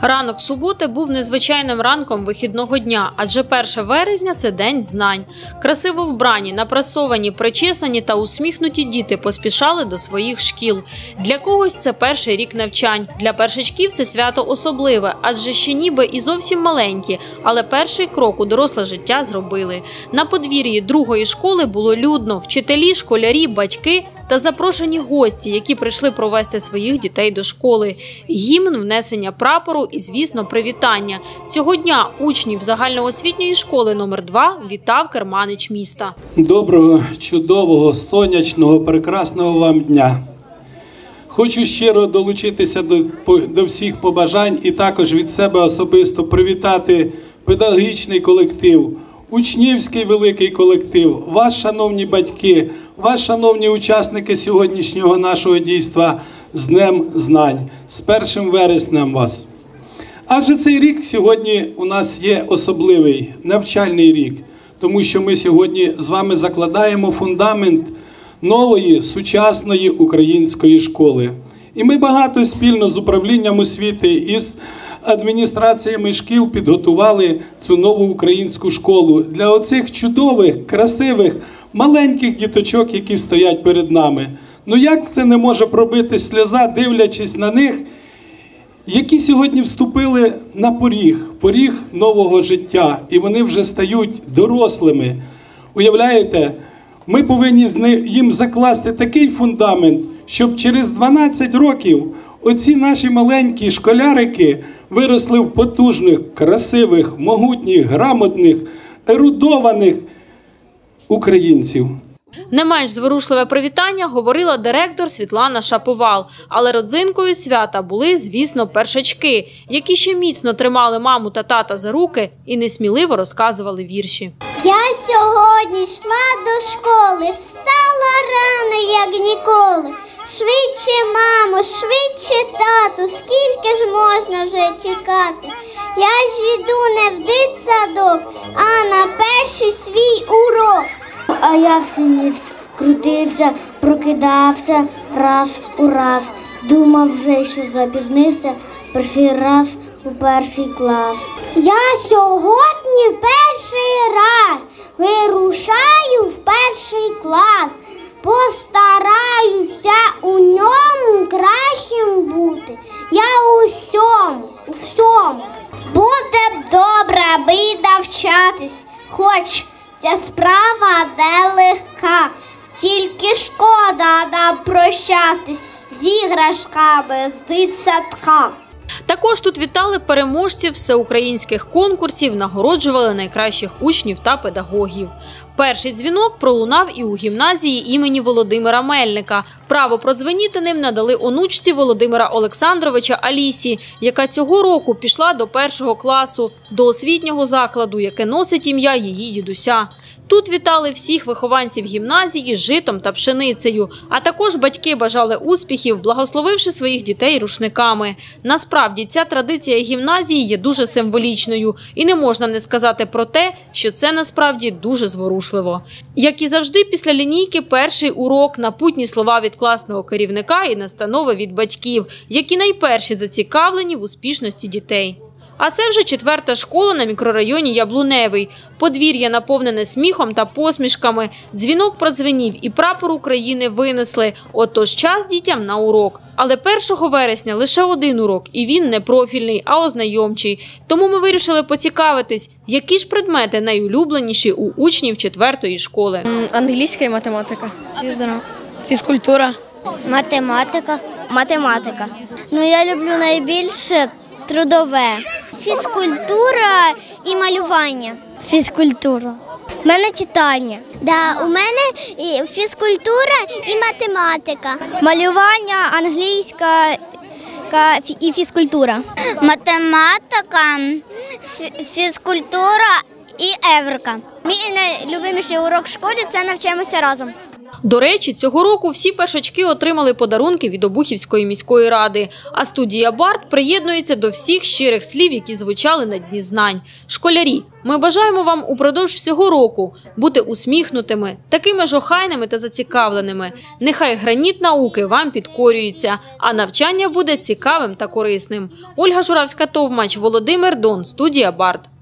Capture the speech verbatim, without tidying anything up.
Ранок суботи був незвичайним ранком вихідного дня, адже перше вересня – це день знань. Красиво вбрані, напрасовані, причесані та усміхнуті діти поспішали до своїх шкіл. Для когось це перший рік навчань, для першачків це свято особливе, адже ще ніби і зовсім маленькі, але перший крок у доросле життя зробили. На подвір'ї другої школи було людно – вчителі, школярі, батьки та запрошені гості, які прийшли провести своїх дітей до школи. Гімн, внесення прапору і, звісно, привітання. Цього дня учнів загальноосвітньої школи номер два вітав керманич міста. Доброго, чудового, сонячного, прекрасного вам дня. Хочу щиро долучитися до, до всіх побажань і також від себе особисто привітати педагогічний колектив, учнівський великий колектив, вас, шановні батьки, вас, шановні учасники сьогоднішнього нашого дійства з Днем знань, з першим вереснем вас. Адже цей рік сьогодні у нас є особливий, навчальний рік, тому що ми сьогодні з вами закладаємо фундамент нової, сучасної української школи. І ми багато спільно з управлінням освіти і з адміністраціями шкіл підготували цю нову українську школу для оцих чудових, красивих, маленьких діточок, які стоять перед нами. Ну як це не може пробити сльоза, дивлячись на них, які сьогодні вступили на поріг, поріг нового життя, і вони вже стають дорослими. Уявляєте, ми повинні їм закласти такий фундамент, щоб через дванадцять років оці наші маленькі школярики виросли в потужних, красивих, могутніх, грамотних, ерудованих українців. Не менш зворушливе привітання говорила директор Світлана Шаповал. Але родзинкою свята були, звісно, першачки, які ще міцно тримали маму та тата за руки і несміливо розказували вірші. Я сьогодні йшла до школи, встала рано, як ніколи. Швидше, мамо, швидше, тату, скільки ж можна вже чекати? Я ж йду не в дитсадок, а на перший свій урок. А я всю ніч крутився, прокидався раз у раз. Думав вже, що запізнився перший раз у перший клас. Я сьогодні перший раз вирушаю в перший клас. Постараюся у ньому кращим бути. Я у всьому, у всьому. Буде б добре, аби навчатись, хоч ця справа не легка. Тільки шкода нам прощатись з іграшками з дитсадка. Також тут вітали переможців всеукраїнських конкурсів, нагороджували найкращих учнів та педагогів. Перший дзвінок пролунав і у гімназії імені Володимира Мельника. Право продзвеніти ним надали онучці Володимира Олександровича Алісі, яка цього року пішла до першого класу, до освітнього закладу, яке носить ім'я її дідуся. Тут вітали всіх вихованців гімназії житом та пшеницею, а також батьки бажали успіхів, благословивши своїх дітей рушниками. Насправді, ця традиція гімназії є дуже символічною, і не можна не сказати про те, що це насправді дуже зворушливо. Як і завжди, після лінійки перший урок, напутні слова від класного керівника і настанови від батьків, які найперші зацікавлені в успішності дітей. А це вже четверта школа на мікрорайоні Яблуневий. Подвір'я наповнене сміхом та посмішками. Дзвінок продзвенів і прапор України винесли. Отож час дітям на урок. Але першого вересня лише один урок, і він не профільний, а ознайомчий. Тому ми вирішили поцікавитись, які ж предмети найулюбленіші у учнів четвертої школи. Англійська і математика. Фізкультура. Математика. Математика. Ну, я люблю найбільше трудове. Фізкультура і малювання. Фізкультура. У мене читання. Да, у мене і фізкультура і математика. Малювання, англійська і фізкультура. Математика, фізкультура і еврика. Мій найлюбиміший урок в школі – це навчаємося разом. До речі, цього року всі першачки отримали подарунки від Обухівської міської ради, а студія «Барт» приєднується до всіх щирих слів, які звучали на Дні знань. Школярі, ми бажаємо вам упродовж всього року бути усміхнутими, такими ж охайними та зацікавленими. Нехай граніт науки вам підкорюється, а навчання буде цікавим та корисним. Ольга Журавська-Товмач, Володимир Дон, студія «Барт».